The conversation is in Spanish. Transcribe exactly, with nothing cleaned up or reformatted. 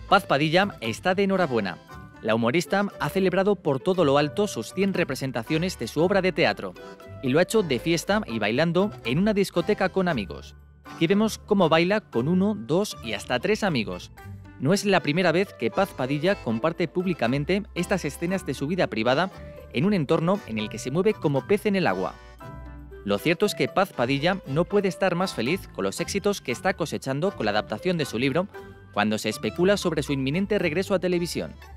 Paz Padilla está de enhorabuena. La humorista ha celebrado por todo lo alto sus cien representaciones de su obra de teatro y lo ha hecho de fiesta y bailando en una discoteca con amigos. Aquí vemos cómo baila con uno, dos y hasta tres amigos. No es la primera vez que Paz Padilla comparte públicamente estas escenas de su vida privada en un entorno en el que se mueve como pez en el agua. Lo cierto es que Paz Padilla no puede estar más feliz con los éxitos que está cosechando con la adaptación de su libro, cuando se especula sobre su inminente regreso a televisión.